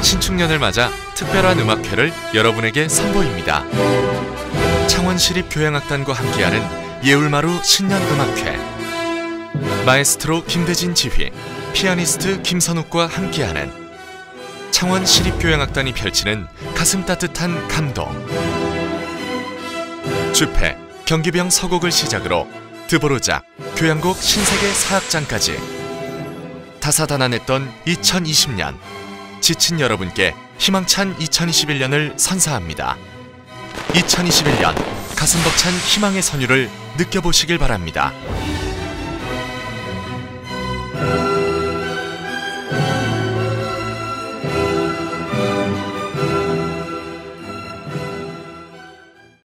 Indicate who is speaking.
Speaker 1: 신축년을 맞아 특별한 음악회를 여러분에게 선보입니다. 창원시립교향악단과 함께하는 예울마루 신년음악회. 마에스트로 김대진 지휘, 피아니스트 김선욱과 함께하는 창원시립교향악단이 펼치는 가슴 따뜻한 감동. 주패, 경기병 서곡을 시작으로 드보르작, 교향곡 신세계 사악장까지 다사다난했던 2020년, 지친 여러분께 희망찬 2021년을 선사합니다. 2021년 가슴 벅찬 희망의 선율을 느껴보시길 바랍니다.